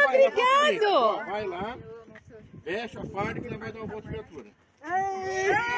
obrigado! Vai lá, fecha a farda que ele vai dar uma volta de viatura.